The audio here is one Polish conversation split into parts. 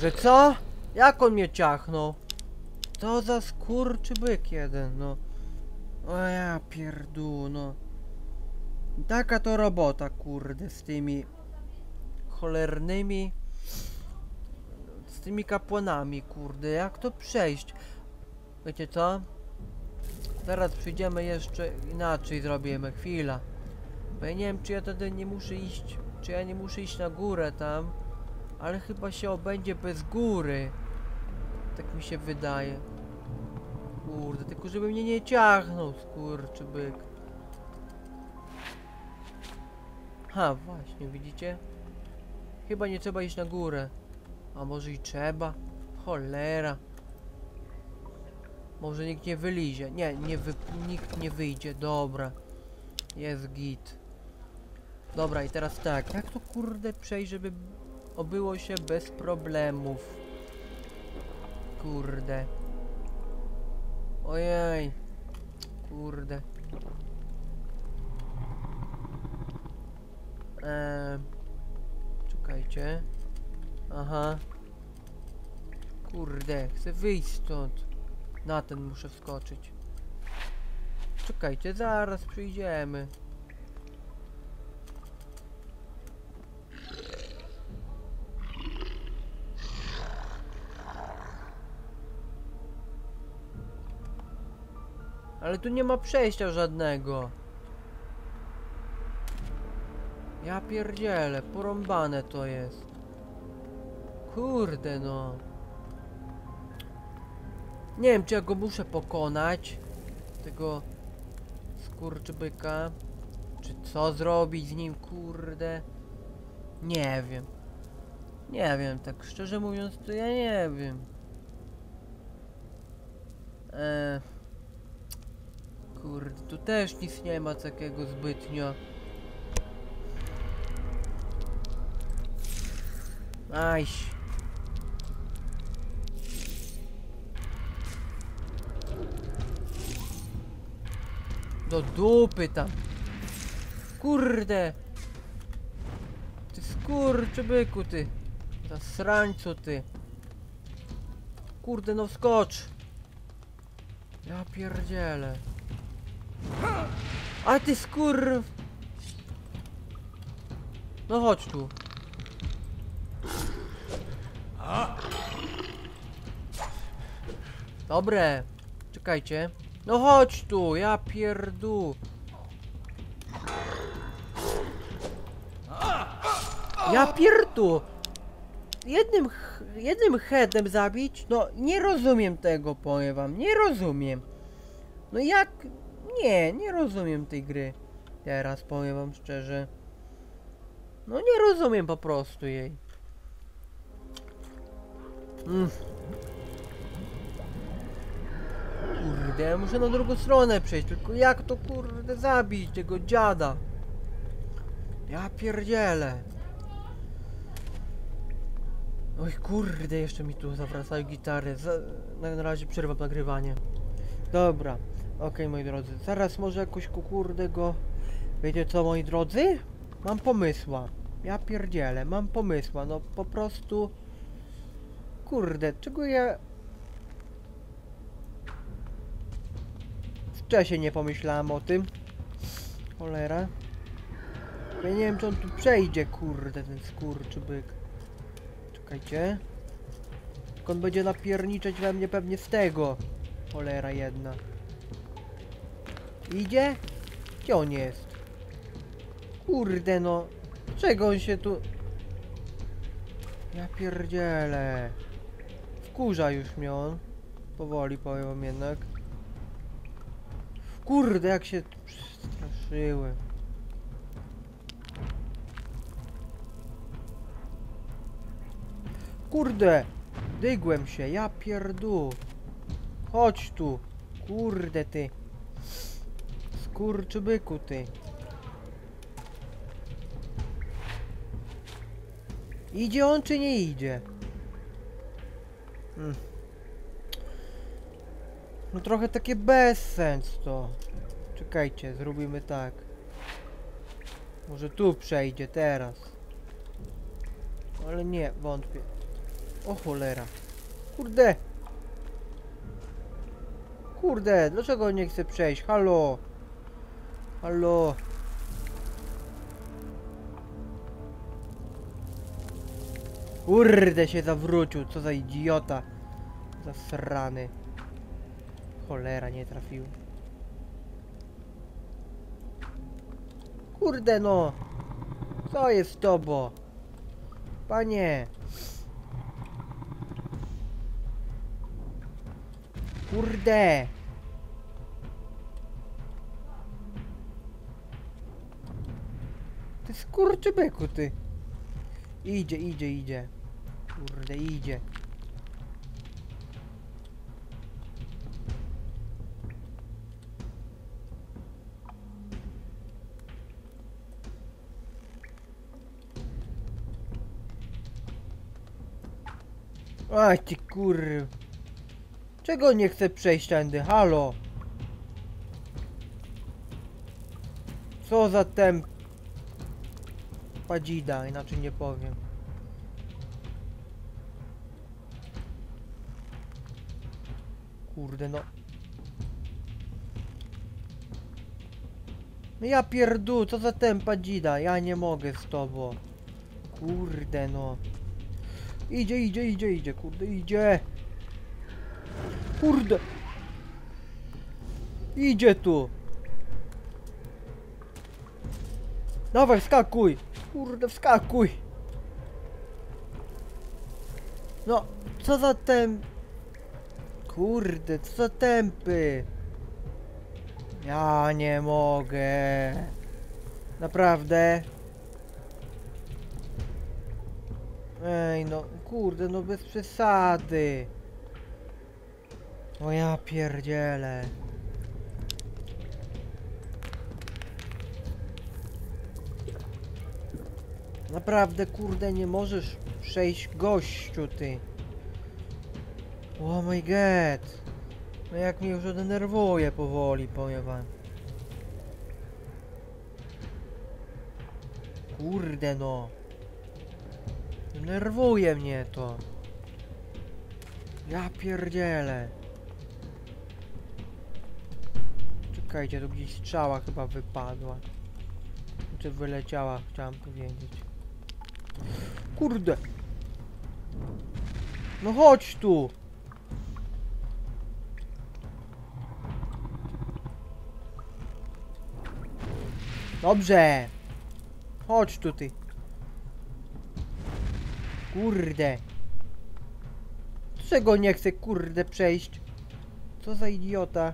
Że co? Jak on mnie ciachnął? To za skurczybyk jeden, no. O ja pierdół, no. Taka to robota, kurde, z tymi cholernymi, z tymi kapłanami, kurde, jak to przejść? Wiecie co? Zaraz przyjdziemy jeszcze inaczej zrobimy, chwila. Bo ja nie wiem, czy ja wtedy nie muszę iść, czy ja nie muszę iść na górę tam, ale chyba się obędzie bez góry. Tak mi się wydaje. Kurde, tylko żeby mnie nie ciachnął, skurczybyk. Ha, właśnie, widzicie? Chyba nie trzeba iść na górę. A może i trzeba? Cholera. Może nikt nie wylizie. Nie, nikt nie wyjdzie. Dobra. Jest git. Dobra, i teraz tak. Jak to kurde przejść, żeby obyło się bez problemów? Kurde. Ojej. Kurde. Czekajcie. Aha. Kurde, chcę wyjść stąd. Na ten muszę wskoczyć. Czekajcie, zaraz przyjdziemy. Ale tu nie ma przejścia żadnego. Ja pierdzielę, porąbane to jest. Kurde no. Nie wiem, czy ja go muszę pokonać. Tego skurczybyka. Czy co zrobić z nim, kurde. Nie wiem. Nie wiem, tak szczerze mówiąc, to ja nie wiem. Kurde, tu też nic nie ma takiego zbytnio. Ajś. Do dupy tam. Kurde. Ty skurczybyku, ty. Zasrańcu, ty. Kurde, no wskocz. Ja pierdzielę. A ty skur... No chodź tu. Dobre. Czekajcie. No chodź tu, ja pierdół. Ja pierdół. Jednym headem zabić? No nie rozumiem tego, powiem wam. Nie rozumiem. No jak... Nie rozumiem tej gry. Teraz powiem wam szczerze. No nie rozumiem po prostu jej. Kurde, ja muszę na drugą stronę przejść, tylko jak to kurde zabić tego dziada? Ja pierdzielę. Oj kurde, jeszcze mi tu zawracają gitary. Na razie przerwam nagrywanie. Dobra, okej, moi drodzy. Zaraz może jakoś kurde go... Wiecie co, moi drodzy? Mam pomysła. Ja pierdzielę, mam pomysła. No po prostu... Kurde, czego ja... Wcześniej nie pomyślałem o tym. Cholera. Ja nie wiem, czy on tu przejdzie, kurde, ten skurczybyk. Czekajcie. Tylko on będzie napierniczeć we mnie pewnie z tego. Cholera jedna. Idzie? Gdzie on jest? Kurde no. Czego on się tu... Ja pierdzielę. Wkurza już mnie on. Powoli powiem jednak. Kurde, jak się przestraszyłem. Kurde! Dygłem się, ja pierdół. Chodź tu. Kurde ty. Skurczybyku ty. Idzie on czy nie idzie? No trochę takie bezsens to. Czekajcie, zrobimy tak. Może tu przejdzie teraz. Ale nie, wątpię. O cholera. Kurde. Kurde, dlaczego nie chcę przejść? Halo. Halo. Kurde, się zawrócił. Co za idiota. Zasrany. Cholera, nie trafił. Kurde no. Co jest z tobą? Panie. Kurde. Ty skurczybyku, ty. Idzie, idzie, idzie. Kurde, idzie. Aj ty kurw. Czego nie chcę przejść tędy? Halo. Co za temp... Padzida, inaczej nie powiem. Kurde no. No ja pierdu, co za tempa dzida, ja nie mogę z tobą. Kurde no. Idzie, idzie, idzie, idzie, kurde, idzie. Kurde. Idzie tu. Dawaj, wskakuj. Kurde, wskakuj. No, co za temp... Kurde, co za tempy. Ja nie mogę. Naprawdę. Ej, no, kurde, no bez przesady. O ja pierdzielę. Naprawdę, kurde, nie możesz przejść, gościu, ty. Oh my god. No jak mnie już denerwuje powoli, powiem wam. Kurde no. Denerwuje mnie to. Ja pierdzielę. Czekajcie, tu gdzieś strzała chyba wypadła. Czy wyleciała, chciałem powiedzieć. Kurde. No chodź tu. Dobrze. Chodź tu ty. Kurde. Czego nie chcę kurde przejść? Co za idiota.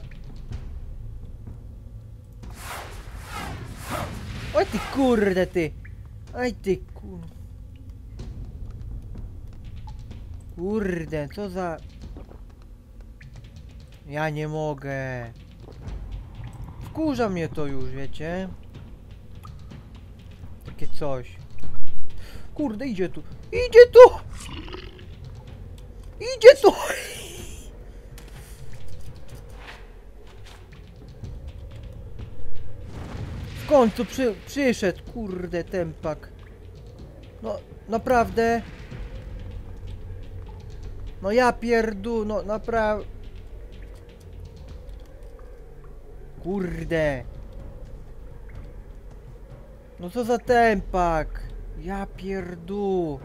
Oj ty kurde ty. Aj ty kurde. Kurde, co za... Ja nie mogę. Wkurza mnie to już, wiecie? Takie coś. Kurde, idzie tu. Idzie tu! Idzie tu! W końcu przyszedł, kurde, tempak. No, naprawdę. No ja pierdu, no naprawdę. Kurde. No co za tempak. Ja pierdu.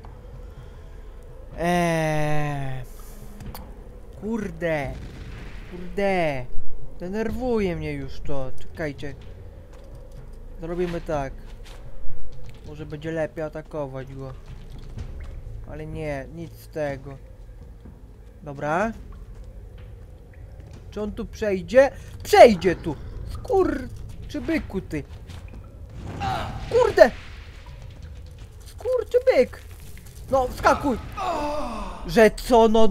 Kurde. Kurde. Denerwuje mnie już to. Czekajcie. Zrobimy tak. Może będzie lepiej atakować go. Ale nie, nic z tego. Dobra. Czy on tu przejdzie? Przejdzie tu! Skurczybyku ty! Kurde! Skurczybyk! No, skakuj! Że co? No,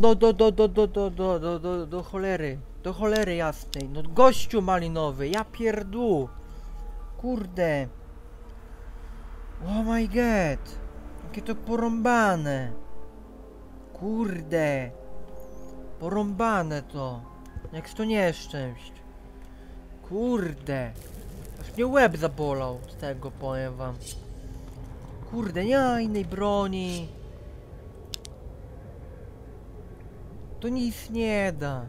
do cholery. Do cholery jasnej. No, gościu malinowy, ja pierdu. Kurde. Oh my god. Jakie to porąbane. Kurde. Porąbane to. Jak to nieszczęść. Kurde. Aż mnie łeb zabolał z tego, powiem wam. Kurde, nie ma innej broni. To nic nie da.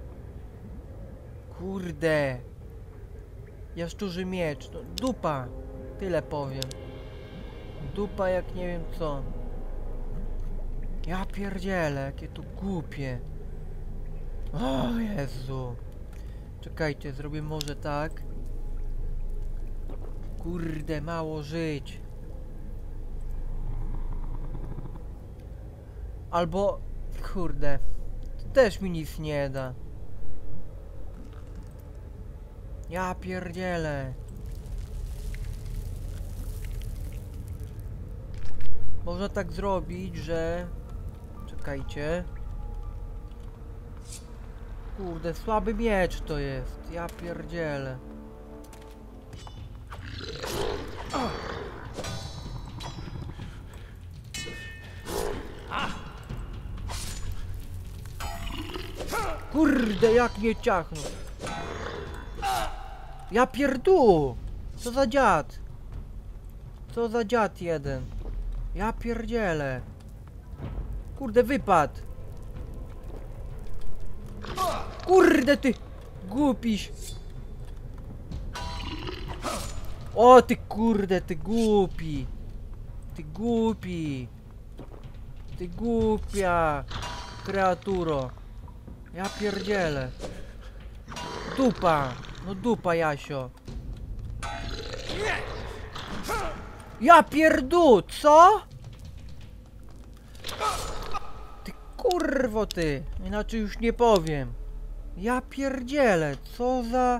Kurde. Jaszczurzy miecz. No, dupa. Tyle powiem. Dupa jak nie wiem co. Ja pierdzielę, jakie to głupie. O Jezu. Czekajcie, zrobię może tak. Kurde, mało żyć. Albo... Kurde. To też mi nic nie da. Ja pierdzielę. Można tak zrobić, że... Czekajcie. Kurde, słaby miecz to jest. Ja pierdzielę. Kurde, jak mnie ciachnął. Ja pierdół. Co za dziad. Co za dziad jeden. Ja pierdzielę. Kurde, wypadł. Kurde, ty głupiś. O, ty kurde, ty głupi. Ty głupi. Ty głupia kreaturo. Ja pierdzielę. Dupa. No dupa, Jasio. Ja pierdół, co? Ty kurwo ty. Inaczej już nie powiem. Ja pierdzielę, co za...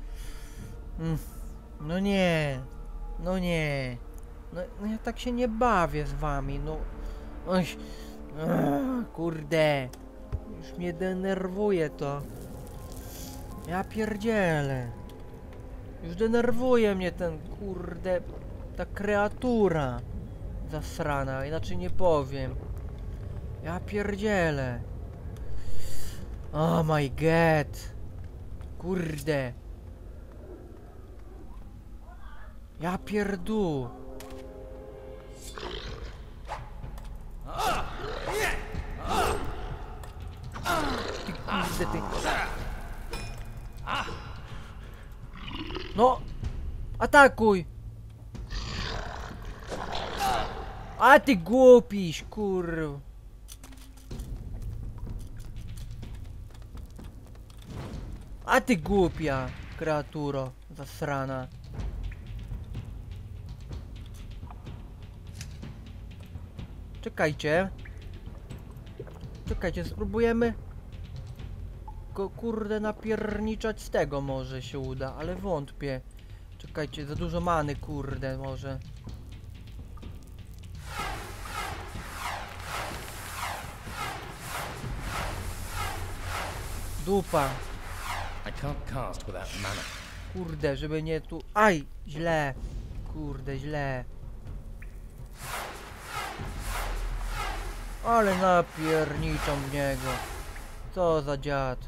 No nie. No nie. No ja tak się nie bawię z wami, no. Oj. Kurde. Już mnie denerwuje to. Ja pierdzielę. Już denerwuje mnie ten, kurde, ta kreatura zasrana, inaczej nie powiem. Ja pierdzielę. Oh my god. Kurde. Ja pierdół. Ty kurde, ty. No! Atakuj! A ty głupiś, kurw! A ty głupia kreaturo zasrana. Czekajcie. Czekajcie, spróbujemy go kurde napierniczać z tego, może się uda, ale wątpię. Czekajcie, za dużo many, kurde, może. Dupa. Kurde, żeby nie tu... Aj! Źle. Kurde, źle. Ale napierniczą w niego. Co za dziad.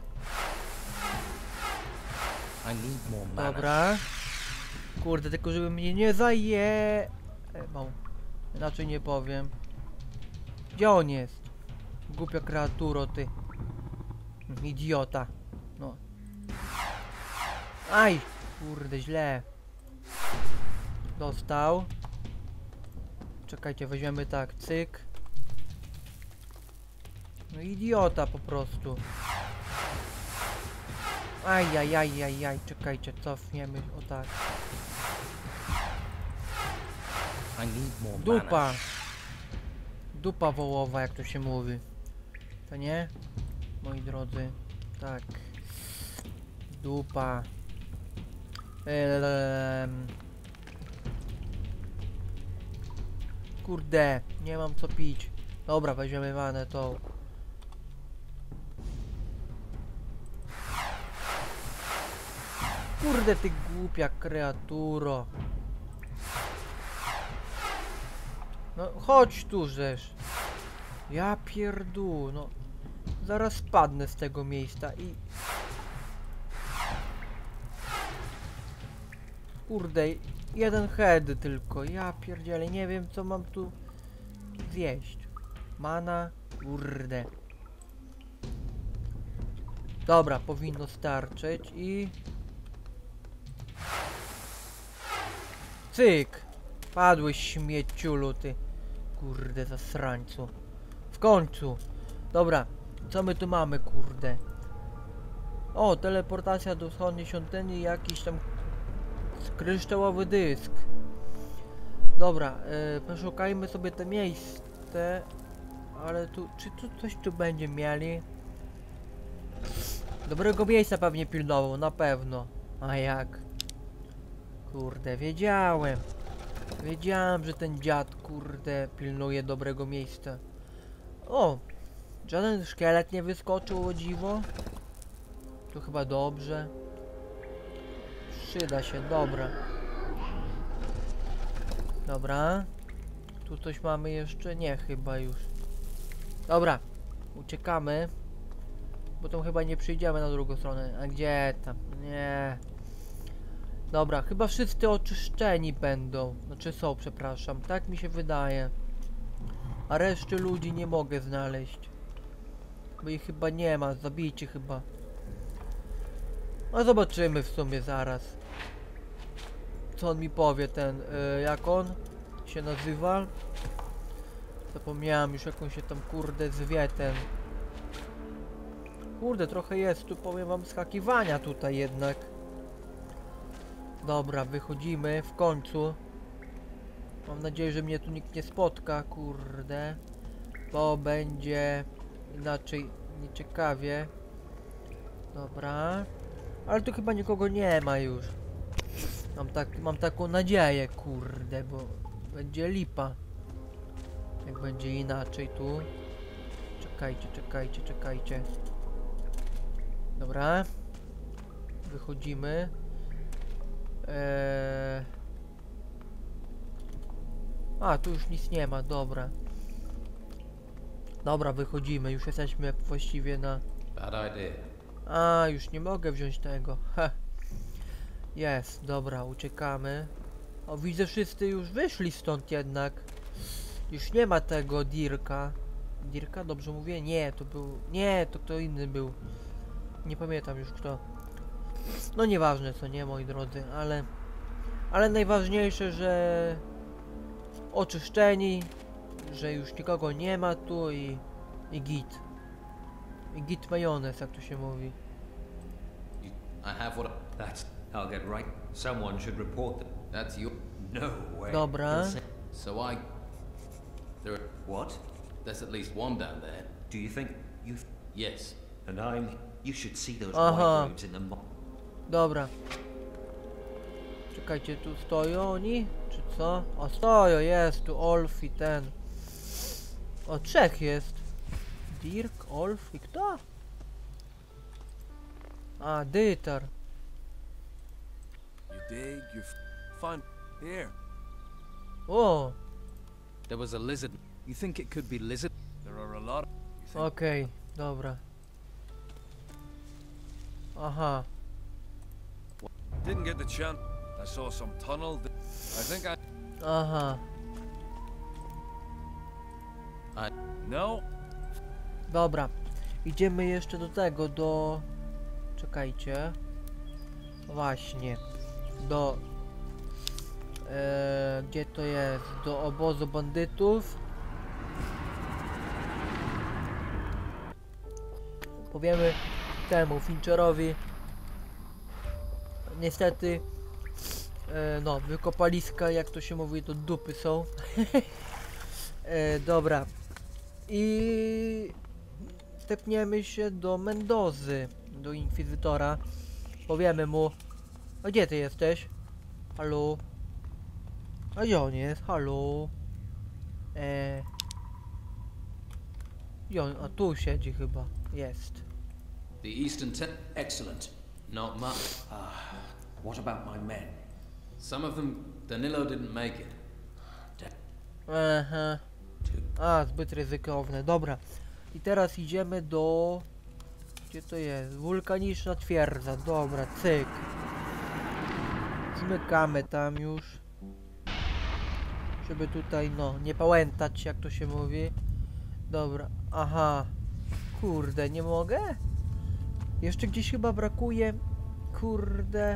Dobra. Kurde, tylko żeby mnie nie zajebał. Inaczej nie powiem. Gdzie on jest? Głupia kreaturo, ty. Idiota. No. Aj! Kurde, źle. Dostał. Czekajcie, weźmiemy tak, cyk. No idiota po prostu. Ajajajajaj, czekajcie, cofniemy, o tak. Dupa. Dupa wołowa, jak to się mówi. To nie? Moi drodzy. Tak. Dupa. Kurde, nie mam co pić. Dobra, weźmiemy wanę tą. Kurde, ty głupia kreaturo. No chodź tu, żeż. Ja pierdół, no. Zaraz spadnę z tego miejsca i... Kurde, jeden head tylko. Ja pierdzielę, nie wiem co mam tu zjeść. Mana, kurde. Dobra, powinno starczyć i... Cyk! Padłeś, śmieciulu, ty. Kurde, zasrańcu. W końcu! Dobra, co my tu mamy, kurde? O, teleportacja do wschodniej świątyni i jakiś tam kryształowy dysk. Dobra, poszukajmy sobie te miejsce. Ale tu, czy tu coś tu będzie mieli? Dobrego miejsca pewnie pilnował, na pewno. A jak? Kurde, wiedziałem. Wiedziałem, że ten dziad, kurde, pilnuje dobrego miejsca. O! Żaden szkielet nie wyskoczył, o dziwo. To chyba dobrze. Przyda się, dobra. Dobra. Tu coś mamy jeszcze? Nie, chyba już. Dobra. Uciekamy. Bo tam chyba nie przyjdziemy na drugą stronę. A gdzie tam? Nie. Dobra, chyba wszyscy oczyszczeni będą. Znaczy są, przepraszam. Tak mi się wydaje. A reszty ludzi nie mogę znaleźć. Bo ich chyba nie ma. Zabijcie chyba. No zobaczymy w sumie zaraz. Co on mi powie ten, jak on się nazywa? Zapomniałem już, jak on się tam, kurde, zwie ten. Kurde, trochę jest tu, powiem wam, skakiwania tutaj jednak. Dobra, wychodzimy w końcu. Mam nadzieję, że mnie tu nikt nie spotka, kurde. Bo będzie inaczej nieciekawie. Dobra. Ale tu chyba nikogo nie ma już. Mam taką nadzieję, kurde, bo będzie lipa. Jak będzie inaczej tu. Czekajcie. Dobra. Wychodzimy. A, tu już nic nie ma, dobra. Dobra, wychodzimy, już jesteśmy właściwie na... Bad idea. A, już nie mogę wziąć tego. Ha. Jest, dobra, uciekamy. O, widzę, wszyscy już wyszli stąd jednak. Już nie ma tego Dirka. Dirka, dobrze mówię? Nie, to był... Nie, to kto inny był. Nie pamiętam już kto. No nieważne co, nie, moi drodzy, ale... Ale najważniejsze, że... Oczyszczeni. Że już nikogo nie ma tu i git. I git majonez, jak to się mówi. I have what... That's... I'll get right. Someone should report them. That's your... No way. Dobra. So I... There... What? There's at least one down there. Do you think you've... Yes. And I'm... You should see those Aha. white robes in the Dobra. Czekajcie, tu stoją oni? Czy co? O, stoją, jest tu Olf i ten. O, trzech jest. Dirk, Olf i kto? A, Dytar. You dig? Fun. Here. O, There was a lizard. You think it could be lizard? There are a lot. You think okej, dobra. Aha. Didn't get the chance. I saw some tunnel. I think I... Aha. No. Dobra. Idziemy jeszcze do tego, do... Czekajcie. Właśnie. Do... gdzie to jest? Do obozu bandytów. Powiemy temu Fincherowi. Niestety... no, wykopaliska, jak to się mówi, to dupy są. Dobra. I... Stepniemy się do Mendozy, do Inkwizytora. Powiemy mu... A gdzie ty jesteś? Halo? A gdzie on jest? Halo? I on, a tu siedzi chyba. Jest. The Eastern Excellent. Not much. What about my men? Some of them, Danilo didn't make it. Aha. A, zbyt ryzykowne. Dobra. I teraz idziemy do... Gdzie to jest? Wulkaniczna twierdza. Dobra, cyk. Zmykamy tam już. Żeby tutaj, no, nie pałętać, jak to się mówi. Dobra. Aha. Kurde, nie mogę? Jeszcze gdzieś chyba brakuje... Kurde...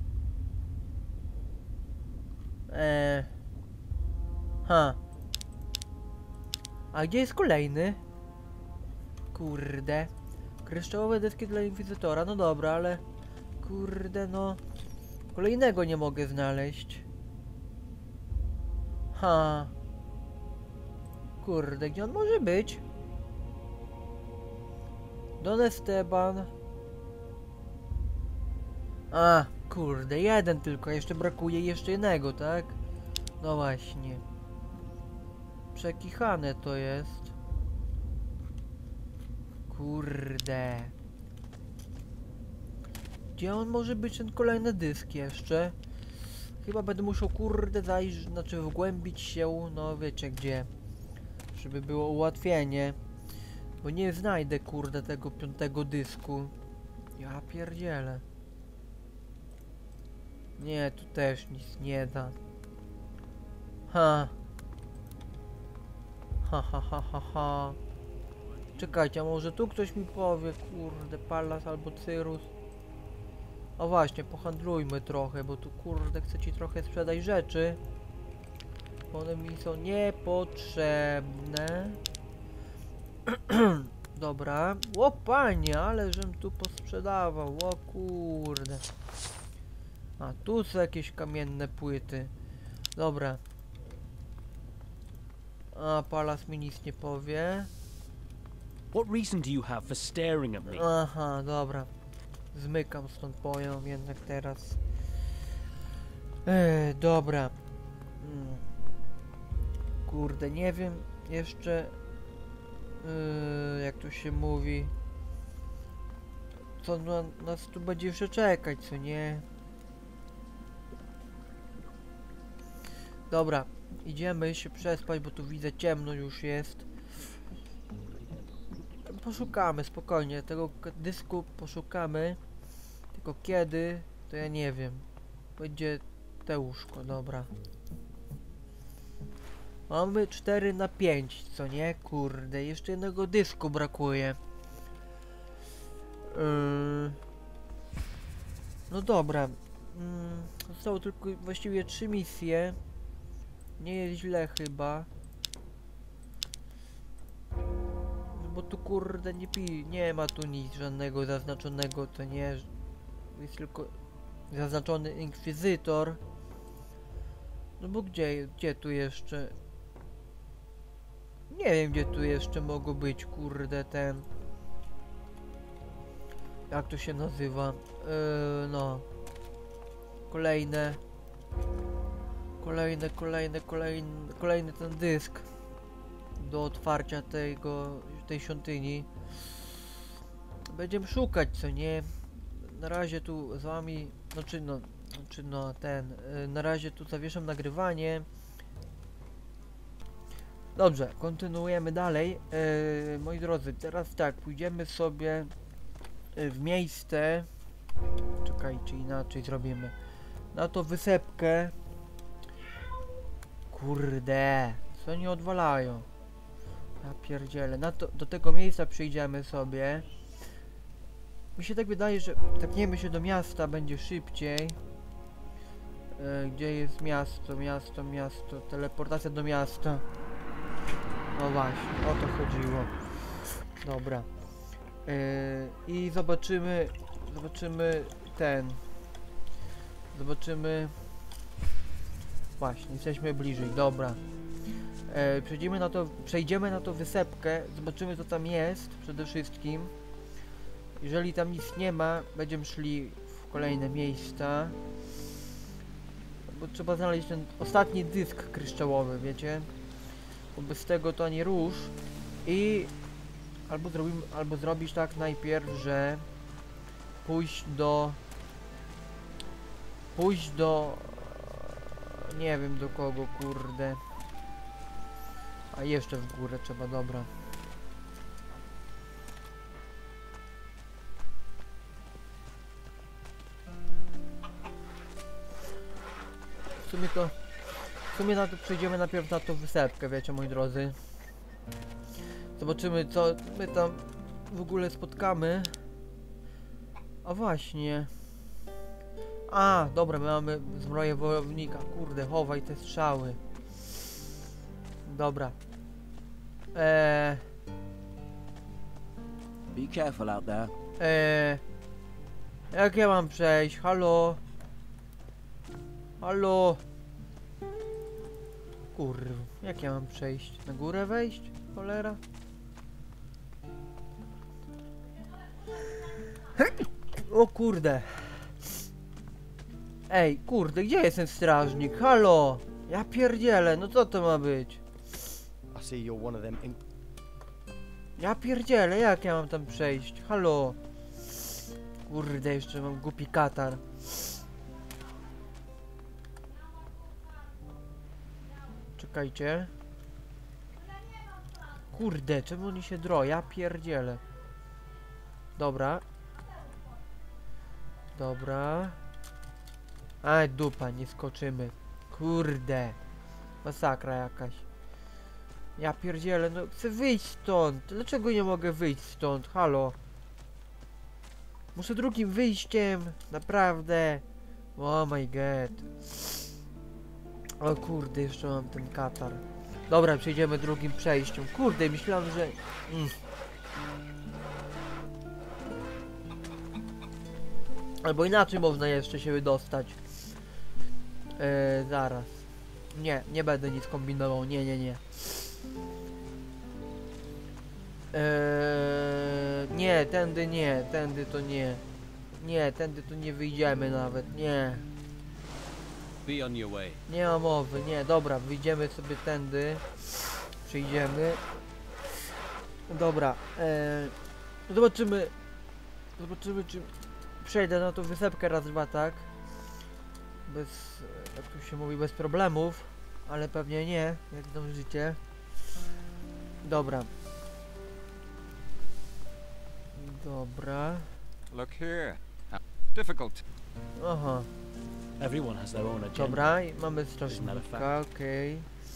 Ha. A gdzie jest kolejny? Kurde. Kryształowe deski dla inkwizytora, no dobra, ale... Kurde, no... Kolejnego nie mogę znaleźć. Ha. Kurde, gdzie on może być? Don Esteban. A, kurde, jeden tylko, jeszcze brakuje jeszcze jednego, tak? No właśnie. Przekichane to jest. Kurde. Gdzie on może być, ten kolejny dysk jeszcze? Chyba będę musiał, kurde, zajrzeć, znaczy wgłębić się, no wiecie gdzie. Żeby było ułatwienie. Bo nie znajdę, kurde, tego 5. dysku. Ja pierdzielę. Nie, tu też nic nie da. Ha. Ha, ha, ha, ha, ha. Czekajcie, a może tu ktoś mi powie, kurde, Pallas albo Cyrus. O właśnie, pohandlujmy trochę, bo tu, kurde, chcę ci trochę sprzedać rzeczy. One mi są niepotrzebne. Dobra. O panie, ale żem tu posprzedawał. O kurde. A tu są jakieś kamienne płyty. Dobra. A Pallas mi nic nie powie. What reason do you have for staring at me? Aha, dobra. Zmykam stąd, powiem jednak teraz. Dobra. Kurde, nie wiem jeszcze jak to się mówi. Co nas tu będzie jeszcze czekać, co nie? Dobra, idziemy się przespać, bo tu widzę ciemno już jest. Poszukamy spokojnie, tego dysku poszukamy. Tylko kiedy, to ja nie wiem. Będzie te łóżko, dobra. Mamy 4 na 5, co nie? Kurde, jeszcze jednego dysku brakuje. No dobra. Zostało tylko właściwie 3 misje. Nie jest źle chyba. Bo tu kurde nie ma tu nic żadnego zaznaczonego, to nie jest tylko zaznaczony inkwizytor. No bo gdzie tu jeszcze? Nie wiem gdzie tu jeszcze mogło być, kurde, ten. Jak to się nazywa? No. Kolejny ten dysk do otwarcia tej świątyni. Będziemy szukać, co nie? Na razie tu z wami, na razie tu zawieszam nagrywanie. Dobrze, kontynuujemy dalej. Moi drodzy, teraz tak, pójdziemy sobie w miejsce. Czekajcie, inaczej zrobimy. Na to wysepkę. Kurde, co nie odwalają? Ja pierdzielę. Do tego miejsca przyjdziemy sobie. Mi się tak wydaje, że tepniemy się do miasta, będzie szybciej. Gdzie jest miasto? Teleportacja do miasta. No właśnie, o to chodziło. Dobra. I zobaczymy właśnie, jesteśmy bliżej, dobra. Przejdziemy na to wysepkę, zobaczymy co tam jest przede wszystkim. Jeżeli tam nic nie ma, będziemy szli w kolejne miejsca. Bo trzeba znaleźć ten ostatni dysk kryształowy, wiecie? Bo bez tego to ani rusz. I albo zrobić tak najpierw, że pójść do nie wiem do kogo, kurde. A jeszcze w górę trzeba, dobra. W sumie na to przejdziemy najpierw na tą wysepkę, wiecie, moi drodzy. Zobaczymy co my tam w ogóle spotkamy. A właśnie. A, dobra, my mamy zbroję wojownika. Kurde, chowaj te strzały. Dobra. Be careful out there. Jak ja mam przejść? Halo? Halo? Kurwa, jak ja mam przejść? Na górę wejść? Cholera? O kurde. Ej, kurde, gdzie jest ten strażnik? Halo? Ja pierdzielę, no co to ma być? I see you're one of them imp. Ja pierdzielę, jak ja mam tam przejść? Halo? Kurde, jeszcze mam głupi katar. Czekajcie. Kurde, czemu oni się drą? Ja pierdzielę. Dobra. Dobra. Aj, dupa, nie skoczymy. Kurde. Masakra jakaś. Ja pierdzielę, no chcę wyjść stąd. Dlaczego nie mogę wyjść stąd? Halo? Muszę drugim wyjściem. Naprawdę. Oh my god. O kurde, jeszcze mam ten katar. Dobra, przejdziemy drugim przejściem. Kurde, myślałem, że... Albo inaczej można jeszcze się wydostać. Zaraz. Nie, nie będę nic kombinował. Nie, nie, nie. Nie, tędy nie, tędy to nie. Nie, tędy to nie wyjdziemy nawet, nie. Be on your way. Nie ma mowy, nie, dobra, wyjdziemy sobie tędy. Przyjdziemy. Dobra, zobaczymy. Zobaczymy, czy przejdę na tą wysepkę raz, dwa, tak? Bez, jak tu się mówi, bez problemów. Ale pewnie nie, jak zdążycie. Dobra. Dobra. Look here. Difficult. Aha, Everyone has their own agenda. dobra, i mamy Isn't that a strażnika, okej.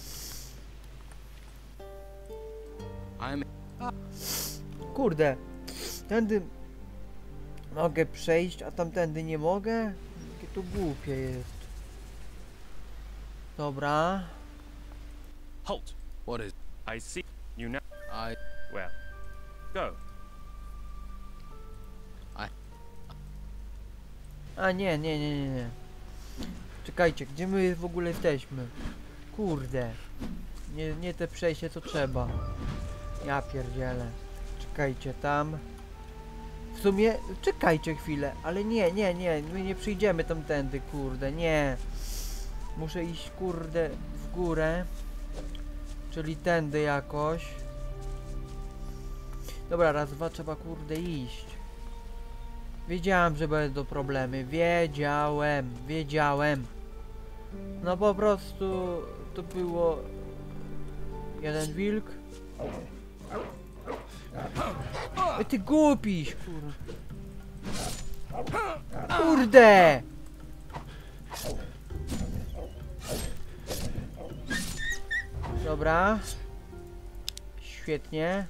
I'm Kurde, tędy mogę przejść, a tamtędy nie mogę? Jakie to głupie jest. Dobra. Halt! what is I see you now. I Well, go. A nie, nie, nie, nie, nie. Czekajcie, gdzie my w ogóle jesteśmy? Kurde. Nie te przejście co trzeba. Ja pierdzielę. Czekajcie, tam. W sumie, czekajcie chwilę, ale nie, nie, nie, my nie przyjdziemy tamtędy, kurde, nie. Muszę iść, kurde, w górę. Czyli tędy jakoś. Dobra, raz, dwa, trzeba, kurde, iść. Wiedziałem, że będą problemy. Wiedziałem. No po prostu to było jeden wilk. Ej, ty głupiś, kurde. Dobra. Świetnie.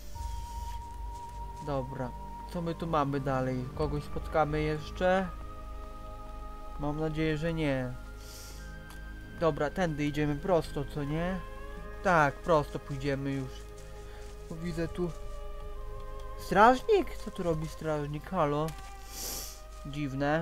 Dobra. Co my tu mamy dalej? Kogoś spotkamy jeszcze? Mam nadzieję, że nie. Dobra, tędy idziemy prosto, co nie? Tak, prosto pójdziemy już. Bo widzę tu... Strażnik? Co tu robi strażnik? Halo? Dziwne.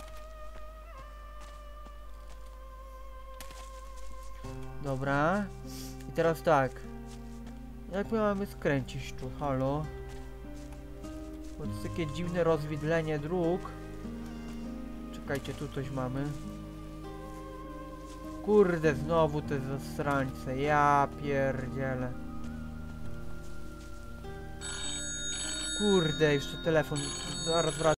Dobra. I teraz tak. Jak my mamy skręcić tu? Halo? Bo to jest takie dziwne rozwidlenie dróg. Czekajcie, tu coś mamy. Kurde, znowu te zasrańce. Ja pierdzielę. Kurde, jeszcze telefon. Zaraz wracam.